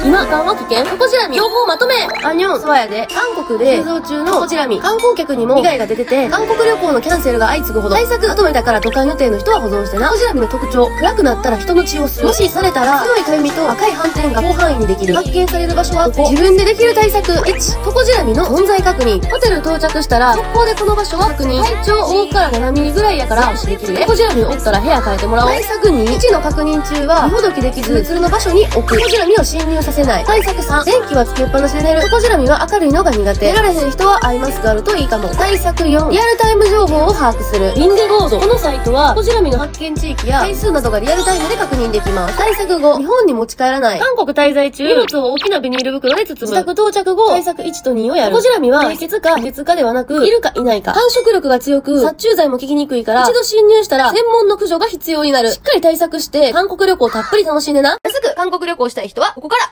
今、緩和危険トコジラミ情報まとめアニョン、そうやで。韓国で製造中のトコジラミ。観光客にも被害が出てて、韓国旅行のキャンセルが相次ぐほど。対策まとめたから渡韓予定の人は保存してな。トコジラミの特徴。暗くなったら人の血を吸う。もしされたら、強いかゆみと赤い斑点が広範囲にできる。発見される場所はここ。自分でできる対策。1、トコジラミの存在確認。ホテル到着したら、速攻でこの場所を確認。体長5から7ミリぐらいやから、できるね。トコジラミをおったら部屋変えてもらおう。対策2、位置の確認中は、見ほどきできず、通の場所に置く。トコジラミを侵入させない。対策3、電気はつけっぱなしで寝る。トコジラミは明るいのが苦手。寝られへん人はアイマスクあるといいかも。対策4、リアルタイム情報を把握する。リンデゴード。このサイトは、トコジラミの発見地域や回数などがリアルタイムで確認できます。対策5、日本に持ち帰らない。韓国滞在中、荷物を大きなビニール袋で包む。自宅到着後、対策1と2をやる。トコジラミは、清潔か不潔かではなく、いるかいないか。繁殖力が強く、殺虫剤も効きにくいから、一度侵入したら、専門の駆除が必要になる。しっかり対策して、韓国旅行たっぷり楽しんでな。すぐ韓国旅行したい人は、ここから。